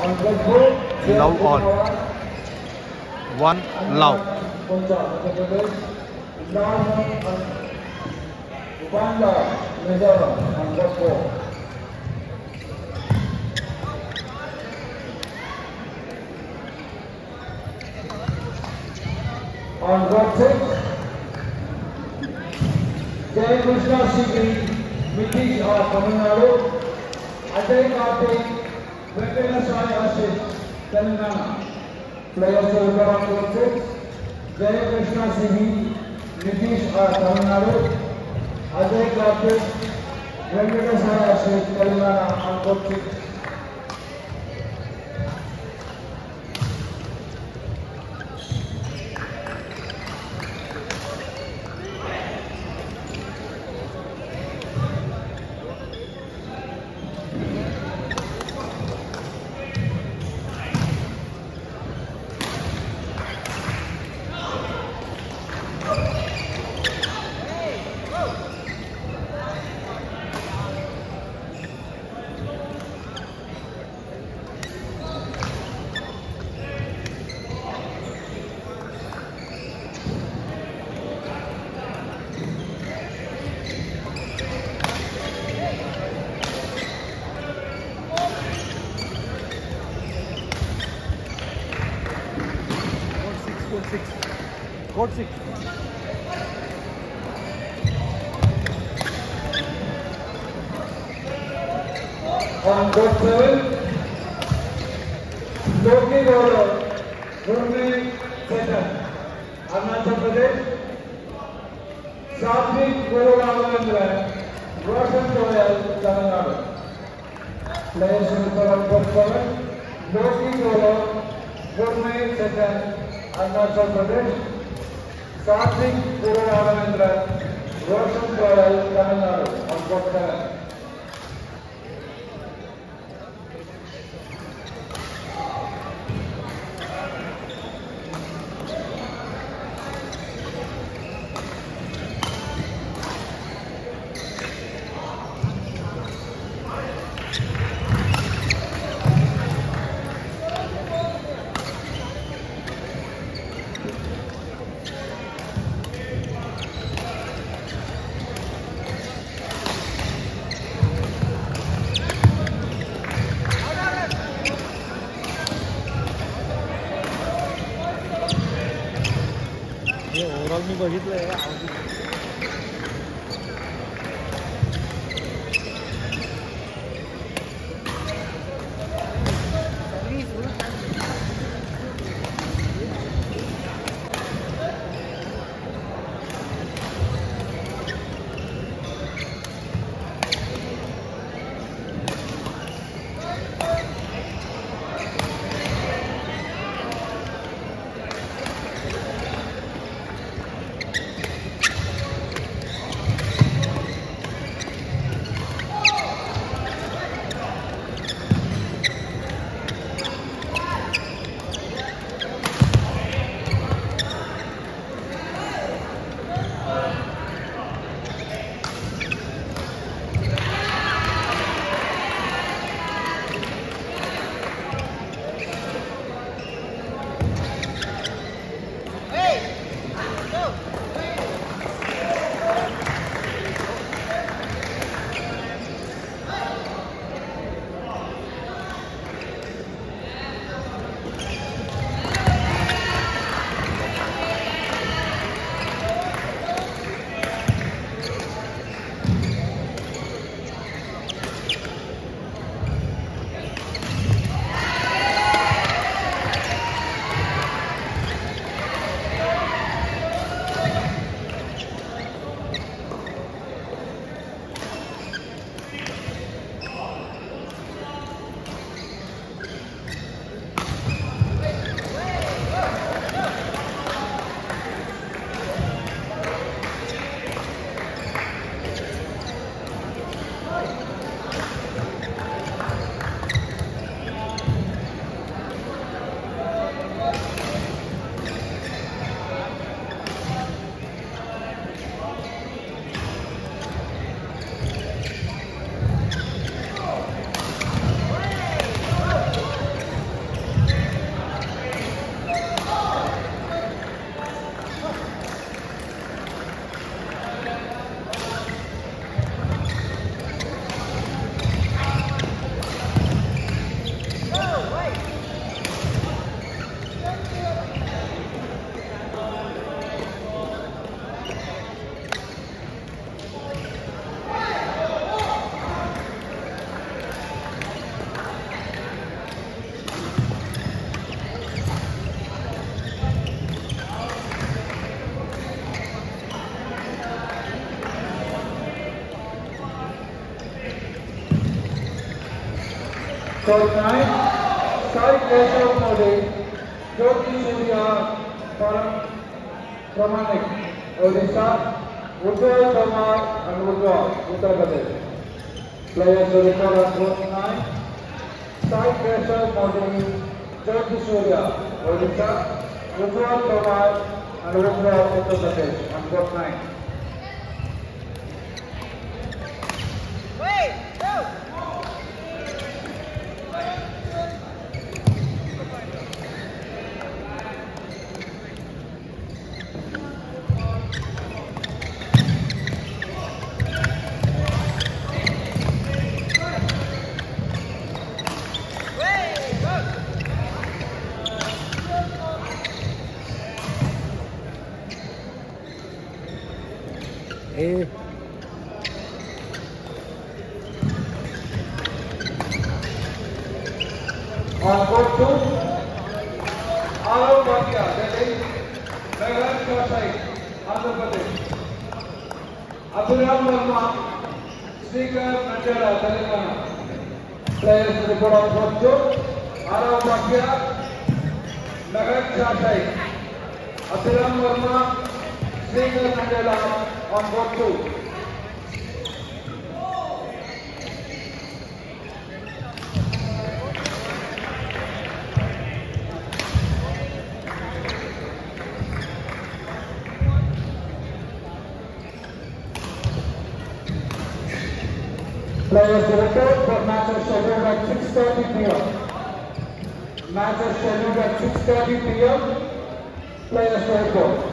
Love all. One love. On board 6, Jai Krishna Singh, Mitish of Tamil Nadu, Ajay Karthik, Venkata Sai Ashish, Telangana. Players will go on board 6, Jai Krishna Singh, Mitish of Tamil Nadu, Ajay Karthik, Venkata Sai Ashish, Telangana on board 6. Code 6. On board 7, Loki Bowler, Gurmeet Chetan, Arunachal Pradesh, Satvik Guruvagavendra, Roshan Goyal, Tamil Nadu. Players will go on board 7, Loki Bowler, Gurmeet Chetan, Arunachal Pradesh, Satvik Guruvagavendra, Roshan Goyal, Tamil Nadu on board 7. Overall मी बघितलंय. Court 9, Sai Keshav Modi, Jyoti Surya Pramanik, Odisha, Ujjwal Kumar and Ujjwal, Uttar Pradesh. Players will record on Court 9, Sai Keshav Modi, Jyoti Surya, Odisha, Ujjwal Kumar and Ujjwal, Uttar Pradesh on Court 9. A. On court 2, Arav Bhatia, Delhi, Meghan Kosai, Andhra Pradesh. Abhiram Verma, Srikar Nanjala, Telangana. Players report on court 2, Arav Bhatia, Meghan Kosai. Abhiram Verma, Srikar Nanjala on court 2. Players report for matches scheduled at 6:30 p.m. Matches scheduled at 6:30 p.m. Players report.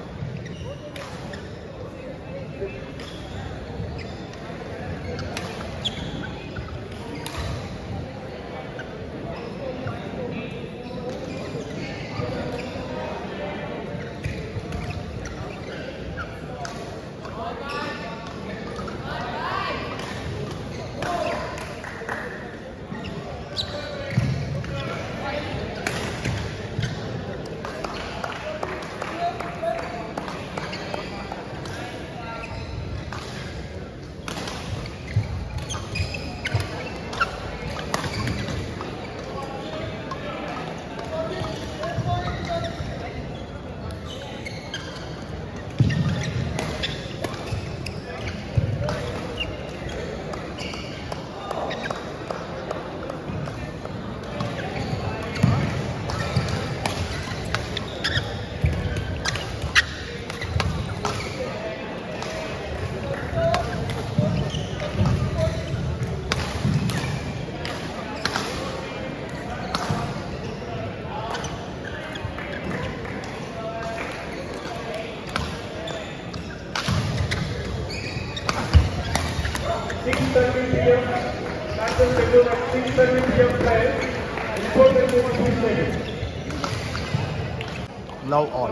Love all.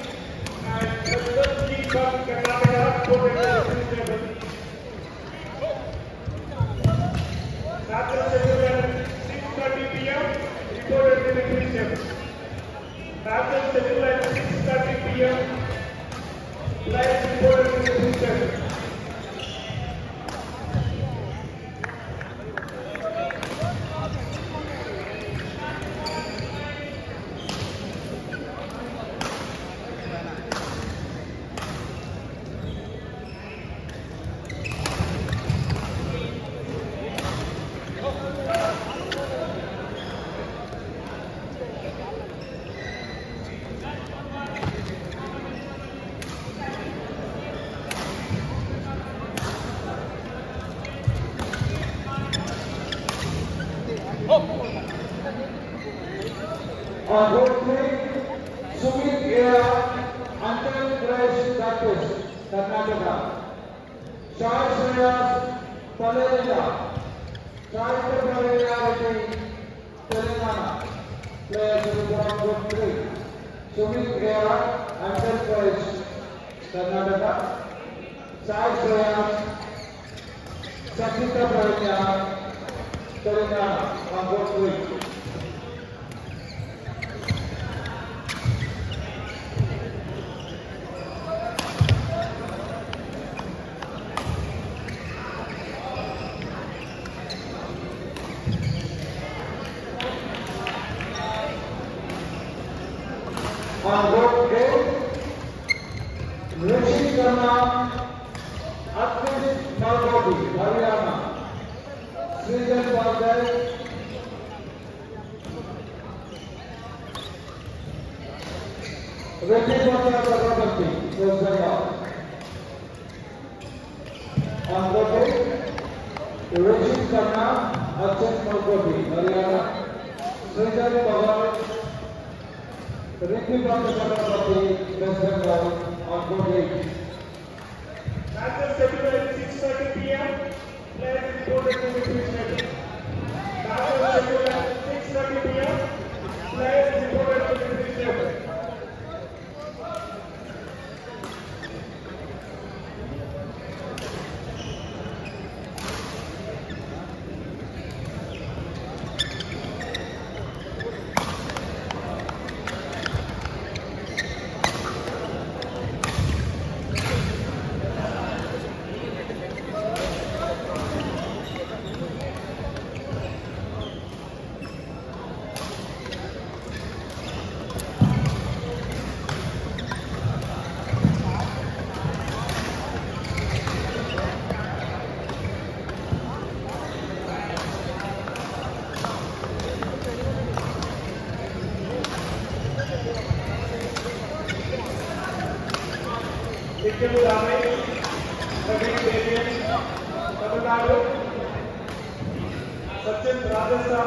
On road 3, Sumit Gira, Antal Pradesh Baptist, Karnataka. Shai Sriyas, Palelila, Shai Palelila, Telangana. Players will go on road 3. Sumit Gira, Antal Pradesh, Karnataka. Shai Sriyas, Sakita Palelila, Telangana on road 3. on road A, Rishi Khanna, Atmis Malgodi, Haryana, Srijan Bardal, Rishi Khanna Chakrabarti, West Bengal. On road A, Rishi Khanna, Atmis Malgodi, Haryana, Srijan Bardal, Ricky Chakrabarti, West Bengal. On road A. Matches scheduled at 6:30 p.m. Players reported to be pitch. Matches scheduled at 6:30 p.m. Players reported to be pitch. Nikhil Dame, Naveen Devian, Tamil Nadu, Sachin Rajasthan,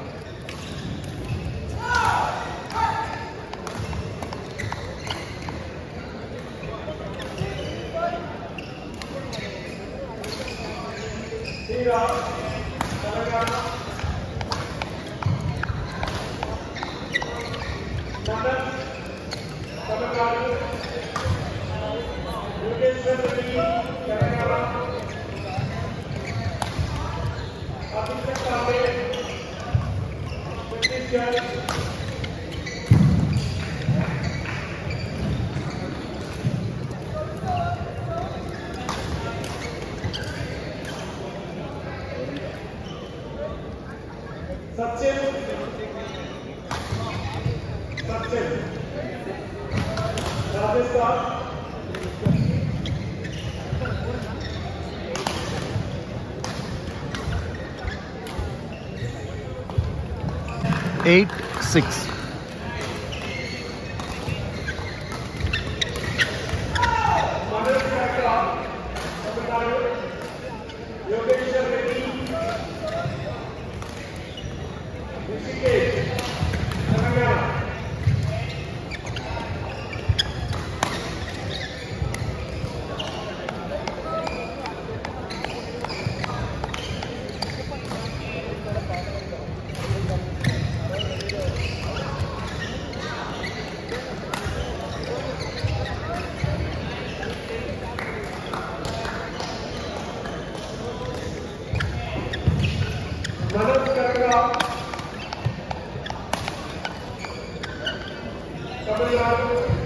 Sira, Telangana, Manan, Tamil Nadu, Yogeshwar Reddy, Telangana, Abhishek Kamble, Chhattisgarh, Sachin, Rajasthan, 8-6. Manoj Kakra, Tamil Nadu, Yogeshwar Reddy, Rishikesh, Telangana. Manoj Kakra, Tamil Nadu,